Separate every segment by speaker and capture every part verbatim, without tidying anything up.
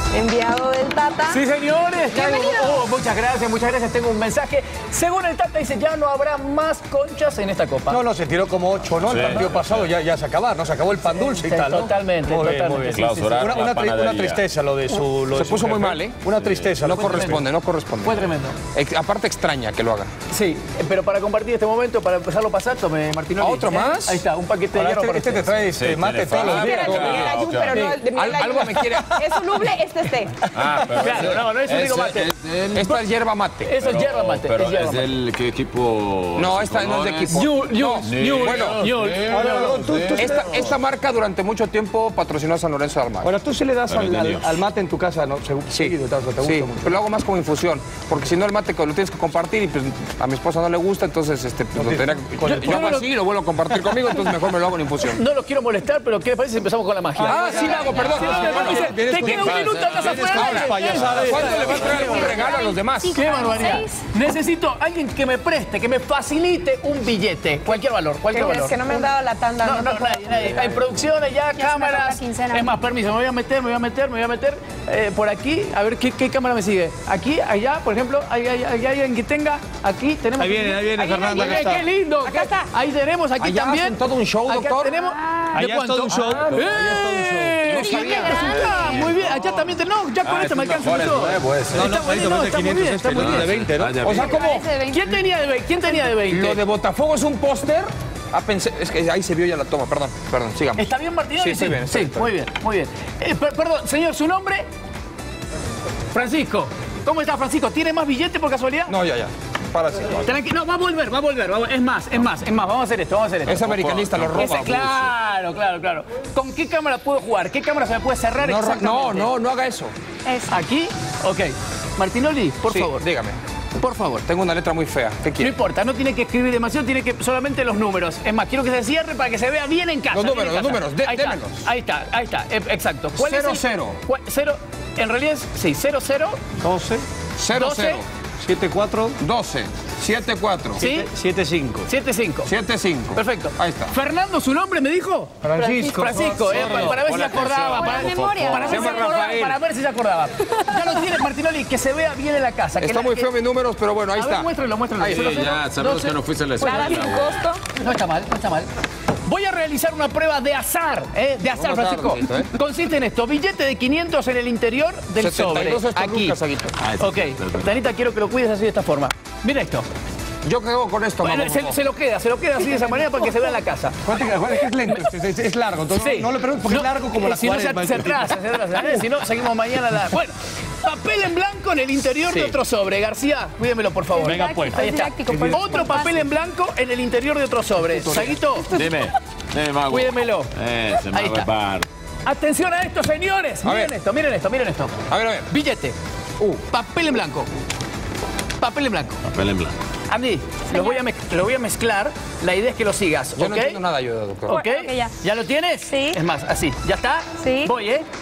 Speaker 1: Enviado del Tata.
Speaker 2: Sí, señores.
Speaker 1: Bienvenido.
Speaker 2: Oh, muchas gracias, muchas gracias. Tengo un mensaje. Según el Tata dice, ya no habrá más conchas en esta copa.
Speaker 3: No, no, se tiró como ocho, ¿no? El
Speaker 4: Sí.
Speaker 3: partido pasado ya, ya se acabó, ¿no? Se acabó el pan dulce y
Speaker 2: Sí,
Speaker 3: tal, ¿no?
Speaker 2: Totalmente,
Speaker 3: Muy bien,
Speaker 2: totalmente.
Speaker 3: muy bien.
Speaker 2: Sí, sí, sí.
Speaker 4: Clausurar
Speaker 3: Una,
Speaker 4: la
Speaker 3: una, tri- una
Speaker 4: panadería.
Speaker 3: tristeza lo de su... Lo de
Speaker 5: Se
Speaker 3: su
Speaker 5: puso muy
Speaker 3: jefe.
Speaker 5: mal, ¿eh?
Speaker 3: Una tristeza.
Speaker 5: No
Speaker 3: lo fue
Speaker 5: corresponde, no corresponde.
Speaker 2: Fue tremendo.
Speaker 5: Ex- aparte extraña que lo haga.
Speaker 2: Sí, pero para compartir este momento, para empezarlo a pasar, tome Martinoli.
Speaker 5: ¿A otro más?
Speaker 2: Ahí está, un paquete de
Speaker 3: Ahora,
Speaker 2: hierro
Speaker 3: este,
Speaker 2: para
Speaker 3: este te
Speaker 2: ustedes.
Speaker 3: trae este,
Speaker 4: Sí,
Speaker 3: mate
Speaker 4: tiene
Speaker 3: todos los
Speaker 4: fama.
Speaker 3: días.
Speaker 1: Espérate,
Speaker 4: claro,
Speaker 1: Miguel Ayun,
Speaker 4: claro.
Speaker 1: pero no el de Miguel
Speaker 5: Al-
Speaker 1: Ayun.
Speaker 5: algo me quiere...
Speaker 1: Es soluble, este es té.
Speaker 4: Ah, pero
Speaker 2: Claro, no, no es un
Speaker 4: ese-
Speaker 2: digo mate.
Speaker 4: es del-
Speaker 5: Esta es hierba mate.
Speaker 2: Eso es hierba mate.
Speaker 4: Pero
Speaker 2: es hierba
Speaker 4: es
Speaker 2: mate.
Speaker 4: del ¿qué equipo?
Speaker 5: No, esta no es de equipo.
Speaker 2: New, new,
Speaker 5: No,
Speaker 2: new,
Speaker 5: bueno,
Speaker 2: new,
Speaker 3: Ahora,
Speaker 2: new.
Speaker 3: tú, tú-
Speaker 5: Esta, esta marca durante mucho tiempo patrocinó a San Lorenzo de Almagro.
Speaker 3: Ahora, tú sí le das
Speaker 4: Pero
Speaker 3: al, al-
Speaker 4: entendido.
Speaker 3: al mate en tu casa, ¿no? Seguro,
Speaker 5: Sí,
Speaker 3: seguido, te, te gusta
Speaker 5: sí,
Speaker 3: mucho.
Speaker 5: pero lo hago más como infusión, porque si no el mate lo tienes que compartir y pues a mi esposa no le gusta, entonces este, pues, lo tenía que-
Speaker 3: con el-
Speaker 5: yo hago así y lo vuelvo a compartir conmigo, entonces mejor me lo hago en infusión.
Speaker 2: No los quiero molestar, pero ¿qué les parece si empezamos con la magia?
Speaker 5: Ah, sí lo hago, perdón.
Speaker 2: Sí,
Speaker 5: Bueno,
Speaker 2: dice,
Speaker 5: vienes
Speaker 2: te
Speaker 5: con-
Speaker 2: queda un minuto, estás afuera.
Speaker 3: payasadas.
Speaker 5: ¿Cuándo le va a traer un regalo a los demás?
Speaker 2: ¡Qué barbaridad! Necesito alguien que me preste, que me facilite un billete. Cualquier valor, cualquier
Speaker 1: Es
Speaker 2: valor.
Speaker 1: que no me han dado la tanda.
Speaker 2: No, no, nadie, nadie. Hay producciones, ya,
Speaker 6: Ya se me acabó
Speaker 2: cámaras.
Speaker 6: la quincena.
Speaker 2: Es más, permiso, me voy a meter, me voy a meter, me voy a meter eh, por aquí. A ver ¿qué, qué cámara me sigue. Aquí, allá, por ejemplo, hay, hay, hay alguien que tenga. Aquí tenemos.
Speaker 3: Ahí viene, ahí viene, Fernando, acá
Speaker 2: Qué,
Speaker 3: está.
Speaker 2: qué lindo.
Speaker 1: Acá está.
Speaker 2: Ahí tenemos, aquí
Speaker 5: Allá
Speaker 2: también.
Speaker 5: hacen todo un show,
Speaker 2: Acá
Speaker 5: doctor.
Speaker 2: tenemos.
Speaker 1: Ah.
Speaker 2: ¿De
Speaker 3: Allá es
Speaker 2: cuánto?
Speaker 3: todo un show.
Speaker 2: Ah,
Speaker 3: Allá es todo un
Speaker 2: ¡eh!
Speaker 5: No sabía.
Speaker 2: Ah, muy bien, allá también tenemos. No, ya con
Speaker 4: Ah,
Speaker 2: esto me
Speaker 4: es un
Speaker 2: alcanza
Speaker 4: mejor, es
Speaker 2: todo.
Speaker 4: nuevo ese.
Speaker 3: No, no,
Speaker 2: Está
Speaker 3: ahorita
Speaker 2: bueno,
Speaker 3: mete
Speaker 2: está muy
Speaker 3: quinientos
Speaker 2: bien, está
Speaker 3: este,
Speaker 2: muy
Speaker 3: ¿no?
Speaker 2: bien.
Speaker 3: De veinte, ¿no?
Speaker 4: Vaya
Speaker 5: O sea,
Speaker 4: bien.
Speaker 5: ¿cómo?
Speaker 6: Parece de veinte.
Speaker 2: ¿Quién tenía de veinte? ¿Quién tenía de veinte?
Speaker 5: Lo de Botafogo es un póster. Ah, pensé, es que ahí se vio ya la toma, perdón, perdón, sigamos.
Speaker 2: ¿Está bien, Martín?
Speaker 5: Sí, estoy bien, estoy
Speaker 2: Sí,
Speaker 5: bien.
Speaker 2: muy bien, muy bien. Eh, per- perdón, señor, ¿su nombre? Francisco. ¿Cómo está, Francisco? ¿Tiene más billetes por casualidad?
Speaker 5: No, ya, ya. Para sí.
Speaker 2: Tranquilo, no, va a volver, va a volver. va a vol- Es más, es más, es más. Vamos a hacer esto, vamos a hacer esto.
Speaker 5: Es americanista, lo roba.
Speaker 2: Ese- claro, claro, claro. ¿Con qué cámara puedo jugar? ¿Qué cámara se me puede cerrar
Speaker 5: No, ro-
Speaker 2: exactamente?
Speaker 5: no, no, no haga eso.
Speaker 6: Eso.
Speaker 2: ¿Aquí? Ok. Martinoli, por
Speaker 5: Sí,
Speaker 2: favor.
Speaker 5: dígame.
Speaker 2: Por favor.
Speaker 5: Tengo una letra muy fea. ¿Qué
Speaker 2: No
Speaker 5: quiere?
Speaker 2: importa, no tiene que escribir demasiado, tiene que solamente los números. Es más, quiero que se cierre para que se vea bien en casa.
Speaker 5: Los
Speaker 2: bien
Speaker 5: números,
Speaker 2: en
Speaker 5: los
Speaker 2: casa.
Speaker 5: números, dé-
Speaker 2: ahí está,
Speaker 5: démelos.
Speaker 2: ahí está, ahí está, eh, exacto. ¿Cuál
Speaker 5: Cero,
Speaker 2: es el-
Speaker 5: cero.
Speaker 2: cuál- cero, en realidad es, sí, cero, cero,
Speaker 3: doce,
Speaker 5: cero
Speaker 2: doce.
Speaker 5: cero
Speaker 3: siete cuatro,
Speaker 5: doce siete cuatro
Speaker 2: ¿sí?
Speaker 3: siete cinco.
Speaker 2: siete, cinco.
Speaker 5: siete cinco.
Speaker 2: Perfecto.
Speaker 5: Ahí está.
Speaker 2: Fernando, ¿su nombre me dijo?
Speaker 3: Francisco.
Speaker 2: Francisco, eh, para, para ver si se acordaba.
Speaker 6: Buena
Speaker 2: Para,
Speaker 6: memoria.
Speaker 2: para ver si se
Speaker 5: Llama
Speaker 2: acordaba,
Speaker 5: Rafael.
Speaker 2: para ver si se acordaba. Ya lo tiene, Martinoli, que se vea bien en la casa. que
Speaker 5: Está
Speaker 2: la-
Speaker 5: muy
Speaker 2: que-
Speaker 5: feo mis números, pero bueno, ahí
Speaker 2: A ver,
Speaker 5: está.
Speaker 2: muéstralo, muéstralo.
Speaker 5: Ahí
Speaker 4: Sí,
Speaker 2: Cero, cero,
Speaker 4: ya sabemos
Speaker 2: doce.
Speaker 4: que no fuiste a la
Speaker 1: Para
Speaker 4: escuela.
Speaker 1: sin costo.
Speaker 2: No está mal, no está mal. Voy a realizar una prueba de azar, ¿eh? De azar,
Speaker 5: Vamos a
Speaker 2: Francisco.
Speaker 5: darlo, Guito, ¿eh?
Speaker 2: Consiste en esto, billete de quinientos en el interior del
Speaker 5: setenta y dos
Speaker 2: sobre.
Speaker 5: estos
Speaker 2: Aquí.
Speaker 5: lucas, Aguito.
Speaker 4: Ah, sí,
Speaker 2: Ok,
Speaker 4: perfecto.
Speaker 2: Tanita, quiero que lo cuides así de esta forma. Mira esto.
Speaker 5: Yo quedo con esto,
Speaker 2: Bueno,
Speaker 5: mamá.
Speaker 2: se, se lo queda, se lo queda así de esa manera para que se vea en la casa.
Speaker 3: ¿Cuánto que es que es lento? Es, es- es largo. Entonces,
Speaker 2: Sí.
Speaker 3: no, no le pregunto porque
Speaker 2: No,
Speaker 3: es largo como
Speaker 2: eh,
Speaker 3: la
Speaker 2: Si no, se,
Speaker 3: cuaresma.
Speaker 2: se atrasa, se atrasa. ¿eh? Si no, seguimos mañana. La... Bueno, papel en blanco en el interior de
Speaker 5: Sí.
Speaker 2: otro sobre. García, cuídemelo, por favor.
Speaker 6: Venga, pues.
Speaker 2: Ahí está.
Speaker 6: Didáctico, por favor.
Speaker 2: Otro papel en blanco en el interior de otro sobre. Saguito,
Speaker 4: Dime, dime, mago.
Speaker 2: cuídemelo.
Speaker 4: Ese
Speaker 2: Ahí
Speaker 4: mago
Speaker 2: está.
Speaker 4: es bar.
Speaker 2: Atención a esto, señores.
Speaker 5: A
Speaker 2: Miren
Speaker 5: ver.
Speaker 2: esto, miren esto, miren esto.
Speaker 5: A ver, a ver.
Speaker 2: Billete.
Speaker 5: Uh.
Speaker 2: Papel en blanco. Papel en blanco.
Speaker 4: Papel en blanco.
Speaker 2: Andy, lo voy, a mez- lo voy a mezclar. La idea es que lo sigas,
Speaker 5: Yo
Speaker 2: ¿ok?
Speaker 5: no entiendo nada yo, doctor.
Speaker 2: ¿Ok?
Speaker 6: Ok, ya.
Speaker 2: ¿Ya lo tienes?
Speaker 6: Sí.
Speaker 2: Es más, así. ¿Ya está?
Speaker 6: Sí.
Speaker 2: Voy, ¿eh?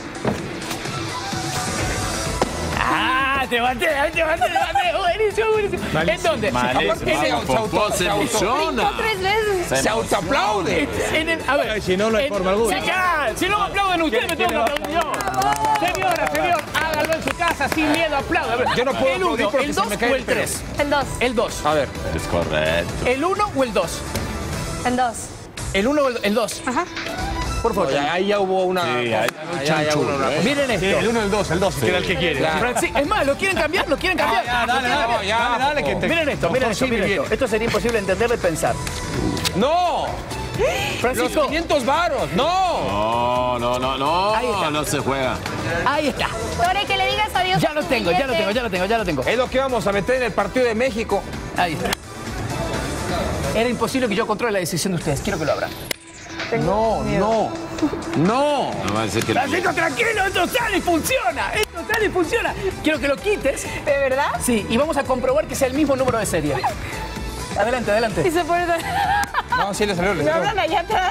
Speaker 2: ¡Ah! ¡Te maté! ¡Te maté! ¡Te maté! ¡Buenísimo, buenísimo! ¿En dónde?
Speaker 4: Malísimo.
Speaker 2: En el-
Speaker 5: Ese
Speaker 4: Popó se
Speaker 5: se auto-
Speaker 4: emociona.
Speaker 6: Brincó tres veces.
Speaker 5: Se autoaplaude.
Speaker 2: en el- a ver.
Speaker 3: Ay, si no, no hay
Speaker 2: en-
Speaker 3: forma alguna.
Speaker 2: Sí, ya, si no me aplauden ustedes, me tengo que aplaudir yo. Señora, señor, hágalo en su casa sin miedo, aplauda. A ver,
Speaker 5: Yo no puedo
Speaker 2: el uno,
Speaker 5: aplaudir porque
Speaker 2: el
Speaker 5: se
Speaker 2: dos
Speaker 5: me cae
Speaker 2: o
Speaker 5: el
Speaker 2: el
Speaker 5: pelo.
Speaker 2: tres.
Speaker 6: El dos.
Speaker 2: El dos.
Speaker 5: A ver.
Speaker 4: Es correcto.
Speaker 2: ¿El uno o el dos?
Speaker 6: El dos.
Speaker 2: El uno o el, el dos.
Speaker 6: Ajá.
Speaker 2: Por favor.
Speaker 5: No, ya- ahí ya hubo una.
Speaker 4: Sí, ahí
Speaker 5: ya-
Speaker 4: un
Speaker 5: ya- ya hubo
Speaker 4: chanchullo,
Speaker 5: una-
Speaker 4: ¿eh?
Speaker 2: Miren esto.
Speaker 3: Sí, el uno, el dos, el dos, que era el que quiere.
Speaker 5: Ya.
Speaker 2: Franci- es más, ¿lo quieren cambiar? ¿Lo quieren cambiar?
Speaker 3: Ya,
Speaker 2: ¿Lo
Speaker 3: dale,
Speaker 2: quieren
Speaker 3: dale,
Speaker 2: cambiar?
Speaker 5: ya,
Speaker 3: dale, dale, que te...
Speaker 2: Miren esto, miren
Speaker 3: Doctor
Speaker 2: esto,
Speaker 3: Simi
Speaker 2: miren esto.
Speaker 3: viene.
Speaker 2: Esto sería imposible entender de pensar.
Speaker 5: ¡No! Los
Speaker 2: Francisco,
Speaker 5: quinientos varos, no.
Speaker 4: No, no, no, no.
Speaker 2: Ahí está.
Speaker 4: No se juega.
Speaker 2: ahí está.
Speaker 6: Tore, que le digas adiós.
Speaker 2: Ya
Speaker 6: a
Speaker 2: lo
Speaker 6: tu
Speaker 2: tengo, ya lo
Speaker 6: billete.
Speaker 2: tengo, ya lo tengo, ya lo tengo.
Speaker 5: Es lo que vamos a meter en el partido de México.
Speaker 2: Ahí está. Era imposible que yo controle la decisión de ustedes. Quiero que lo abran.
Speaker 5: No, no, no.
Speaker 4: No va a decir que no.
Speaker 2: Francisco, tranquilo, esto sale y funciona. Esto sale y funciona. Quiero que lo quites.
Speaker 1: ¿De verdad?
Speaker 2: Sí, y vamos a comprobar que sea el mismo número de serie. Adelante,
Speaker 6: Y
Speaker 2: adelante.
Speaker 6: se pone...
Speaker 5: No, sí le salió, le
Speaker 1: Me
Speaker 5: salió.
Speaker 1: hablan allá atrás.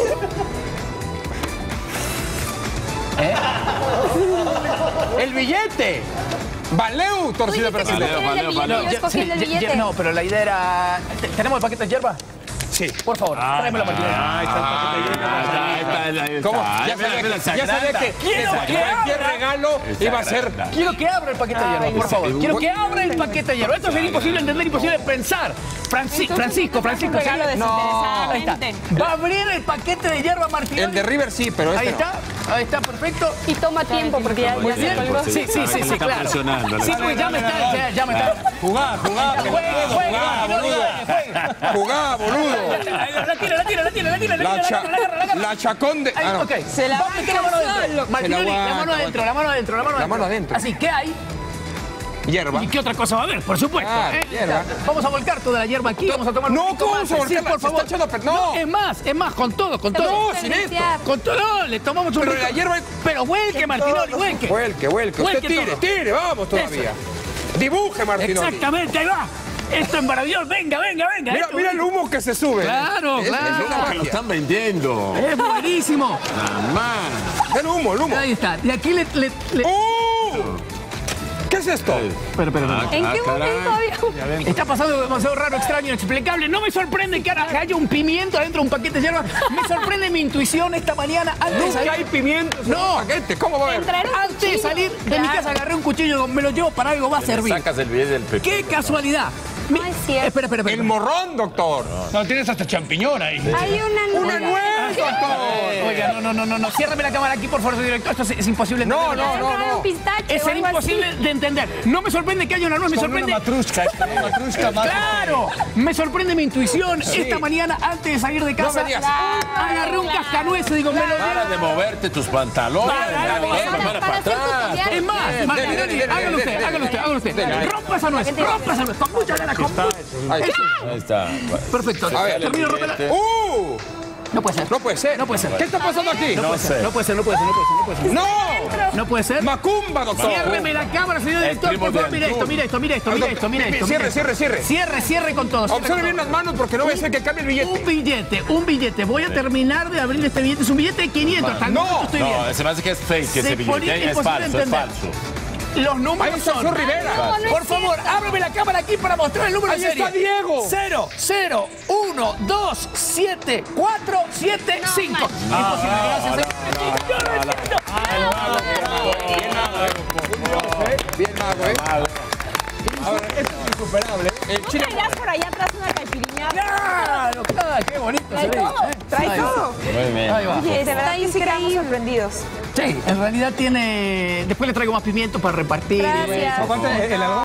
Speaker 2: ¿Eh? El billete.
Speaker 5: Valeu,
Speaker 6: Tú
Speaker 5: torcida
Speaker 6: dijiste que
Speaker 5: brasileña.
Speaker 6: escogí el del
Speaker 4: Valeo,
Speaker 6: billete,
Speaker 4: valeo.
Speaker 6: yo escogí el del
Speaker 2: ye- ye-
Speaker 6: billete.
Speaker 2: no, pero la idea era... ¿te- ¿Tenemos el paquete de hierba?
Speaker 3: Sí.
Speaker 2: Por favor, tráeme la martinera.
Speaker 3: Ahí está el paquete lleno.
Speaker 4: Ah, ahí está, ahí está.
Speaker 5: ¿Cómo?
Speaker 4: Ay,
Speaker 5: Ya
Speaker 4: mira,
Speaker 5: sabía
Speaker 4: mira,
Speaker 5: que,
Speaker 4: se
Speaker 5: ya sabía
Speaker 4: agranda.
Speaker 5: que,
Speaker 2: Quiero
Speaker 5: que
Speaker 2: que
Speaker 5: cualquier
Speaker 2: abra.
Speaker 5: regalo iba a ser...
Speaker 2: Quiero que abra el paquete de hierro, por favor. Quiero que abra el paquete de hierro. Esto es imposible entender, imposible pensar. Franci- Francisco, Francisco,
Speaker 1: Un regalo
Speaker 2: ¿sí?
Speaker 1: desinteresadamente.
Speaker 2: Ahí está. Va a abrir el paquete de hierba Martinoli.
Speaker 5: El de River sí, pero este
Speaker 2: Ahí
Speaker 5: no.
Speaker 2: está, ahí está, perfecto.
Speaker 6: Y toma tiempo porque ya, ya se
Speaker 2: Bien.
Speaker 6: colgó.
Speaker 2: Sí, sí, sí,
Speaker 4: Ah,
Speaker 2: sí,
Speaker 4: está
Speaker 2: claro.
Speaker 4: presionando,
Speaker 2: Sí,
Speaker 4: la-
Speaker 2: pues ya me está, ya, ya me está.
Speaker 3: Jugá, jugá. que
Speaker 2: Juega,
Speaker 3: no puedo
Speaker 2: juega,
Speaker 3: jugar,
Speaker 2: no
Speaker 3: boludo.
Speaker 2: juega.
Speaker 5: Jugá, boludo.
Speaker 2: La tira, la tira, la tira, la tira, la
Speaker 5: La,
Speaker 2: tira,
Speaker 5: cha-
Speaker 2: la agarra, la agarra.
Speaker 5: la chacón de...
Speaker 2: Ahí,
Speaker 5: ah, no.
Speaker 2: ok.
Speaker 1: Se la
Speaker 2: Va a meter la mano
Speaker 1: banca
Speaker 2: adentro.
Speaker 1: solo.
Speaker 2: Martinoli,
Speaker 5: Se la
Speaker 2: la mano
Speaker 5: aguanta,
Speaker 2: adentro, la mano adentro, la mano adentro.
Speaker 5: La mano adentro.
Speaker 2: Así, ¿qué hay?
Speaker 5: Hierba.
Speaker 2: ¿Y qué otra cosa va a haber? Por supuesto.
Speaker 5: Ah,
Speaker 2: ¿eh?
Speaker 5: hierba.
Speaker 2: Vamos a volcar toda la hierba aquí, vamos a tomar un
Speaker 5: No,
Speaker 2: poquito
Speaker 5: ¿cómo
Speaker 2: más.
Speaker 5: vamos a volcarla?
Speaker 2: Sí, por
Speaker 5: Se
Speaker 2: favor.
Speaker 5: está echando a per- no.
Speaker 2: Es más, es más, con todo, con
Speaker 6: Te
Speaker 2: todo.
Speaker 6: puedo
Speaker 5: No, sin esto.
Speaker 6: desperdiciar.
Speaker 2: Con todo, le tomamos un
Speaker 5: Pero
Speaker 2: poquito.
Speaker 5: la hierba-
Speaker 2: Pero vuelque, Martinoli, vuelque.
Speaker 5: Vuelque, vuelque. Usted
Speaker 2: Vuelque
Speaker 5: tire,
Speaker 2: todo.
Speaker 5: tire, vamos todavía. Dibuje, Martinoli.
Speaker 2: Exactamente, ahí va. Esto es maravilloso. Venga, venga, venga.
Speaker 5: Mira,
Speaker 2: Esto-
Speaker 5: mira el humo que se sube.
Speaker 2: Claro,
Speaker 5: Es-
Speaker 2: claro.
Speaker 5: Es una
Speaker 4: Que lo
Speaker 5: magia.
Speaker 4: están vendiendo.
Speaker 2: Es buenísimo.
Speaker 4: Nada más.
Speaker 5: El humo, el humo.
Speaker 2: Ahí está. Y aquí le... le, le-
Speaker 5: ¡Uh! ¿Qué es esto?
Speaker 2: Pero, pero, pero.
Speaker 6: ¿En
Speaker 4: Ah,
Speaker 6: qué
Speaker 4: caray.
Speaker 6: momento había un...
Speaker 2: Está pasando demasiado raro, extraño, inexplicable. No me sorprende que ahora haya un pimiento adentro de un paquete de hierba. Me sorprende mi intuición esta mañana. Antes de
Speaker 5: Nunca
Speaker 2: salir,
Speaker 5: hay pimientos en
Speaker 2: No.
Speaker 5: un paquete. ¿Cómo va a haber?
Speaker 6: Entraron
Speaker 2: antes de
Speaker 6: cuchillos.
Speaker 2: salir de mi
Speaker 6: Claro.
Speaker 2: casa agarré un cuchillo y digo, me lo llevo para algo, va a servir.
Speaker 4: Sacas el billete del pepino.
Speaker 2: ¡Qué casualidad! Mi-
Speaker 6: No es cierto.
Speaker 2: Espera, espera, espera.
Speaker 5: El morrón, doctor.
Speaker 3: No, tienes hasta champiñón ahí.
Speaker 6: Hay una
Speaker 5: Una
Speaker 6: nueva.
Speaker 5: nuez, doctor.
Speaker 2: Oiga, no, no, no, no, no. Ciérrame la cámara aquí, por favor, señor director. Esto es, es imposible de
Speaker 5: No,
Speaker 2: entender.
Speaker 5: no, no,
Speaker 6: Trae un
Speaker 5: no.
Speaker 6: pistache
Speaker 2: Es
Speaker 6: o algo así.
Speaker 2: imposible de entender. No me sorprende que haya una nuez, me
Speaker 3: Con
Speaker 2: sorprende...
Speaker 3: una matrushka. Una matrushka más.
Speaker 2: ¡Claro! Me sorprende mi intuición. Esta mañana, antes de salir de casa,
Speaker 5: me digas.
Speaker 2: agarré un
Speaker 6: Claro.
Speaker 2: cascanueces y digo, me lo
Speaker 4: Para de
Speaker 2: llevo.
Speaker 4: moverte tus pantalones.
Speaker 2: Para,
Speaker 4: Para,
Speaker 2: para,
Speaker 4: para,
Speaker 6: para,
Speaker 4: para
Speaker 6: para hacer
Speaker 4: atrás.
Speaker 6: tutorial.
Speaker 2: Es más,
Speaker 5: Dele,
Speaker 2: Martinoli,
Speaker 5: dele, dele,
Speaker 2: hágalo
Speaker 5: dele,
Speaker 2: usted,
Speaker 5: dele,
Speaker 2: hágalo usted, hágalo usted.
Speaker 5: dele.
Speaker 2: Rompa esa nuez, rompa esa nuez, con mucha gana, con mucha...
Speaker 5: Ahí.
Speaker 4: Ahí está.
Speaker 2: Perfecto.
Speaker 5: A ver.
Speaker 2: Termino de romperla.
Speaker 5: ¡Uh!
Speaker 2: No puede ser.
Speaker 5: No puede ser.
Speaker 2: No puede ser.
Speaker 5: ¿Qué está pasando aquí?
Speaker 2: No puede ser, no puede ser, no puede ser, no puede ser, no puede ser.
Speaker 5: ¡No!
Speaker 2: No puede ser.
Speaker 5: ¡Macumba, doctor!
Speaker 2: Ciérreme la cámara, señor director,
Speaker 4: primo
Speaker 2: por favor.
Speaker 4: de
Speaker 2: Mira esto,
Speaker 4: Antún.
Speaker 2: mira esto, mira esto, mira esto, mira esto.
Speaker 5: Cierre,
Speaker 2: mira
Speaker 5: cierre,
Speaker 2: esto.
Speaker 5: cierre.
Speaker 2: Cierre, cierre con todo. cierre
Speaker 5: Observe
Speaker 2: con
Speaker 5: bien
Speaker 2: todo.
Speaker 5: las manos porque no voy a hacer que cambie el billete.
Speaker 2: Un billete, un billete. Voy a terminar de abrir este billete. Es un billete de quinientos. Hasta el
Speaker 5: No,
Speaker 2: momento estoy viendo.
Speaker 4: No, se me hace que es fake
Speaker 2: Se
Speaker 4: ese
Speaker 2: ponía
Speaker 4: billete. Es
Speaker 2: imposible
Speaker 4: falso, es
Speaker 2: entender.
Speaker 4: falso.
Speaker 2: Los
Speaker 5: Ahí
Speaker 2: números
Speaker 5: está
Speaker 2: son...
Speaker 5: Flor Rivera.
Speaker 6: No, no es
Speaker 2: Por favor,
Speaker 6: cierto.
Speaker 2: ábreme la cámara aquí para mostrar el número
Speaker 5: Ahí
Speaker 2: de serie.
Speaker 5: está Diego.
Speaker 2: cero, cero, uno, dos, siete, cuatro, siete, cinco. Imposible, gracias. Yo no entiendo.
Speaker 5: Bien, mago, ¿eh? Ahora, esto es insuperable. El chile...
Speaker 1: ¿Traerás por allá atrás una caipirinha?
Speaker 2: Claro, claro, qué bonito se ve. ¿eh?
Speaker 1: ¿Trae
Speaker 2: Ahí va.
Speaker 1: todo?
Speaker 4: Muy bien.
Speaker 2: Ahí va.
Speaker 1: Oye, de
Speaker 6: Está
Speaker 1: verdad que sí quedamos
Speaker 6: increíble.
Speaker 1: sorprendidos.
Speaker 2: Sí, en realidad tiene... Después le traigo más pimientos para repartir.
Speaker 6: Gracias.
Speaker 3: Aguanta el algodón.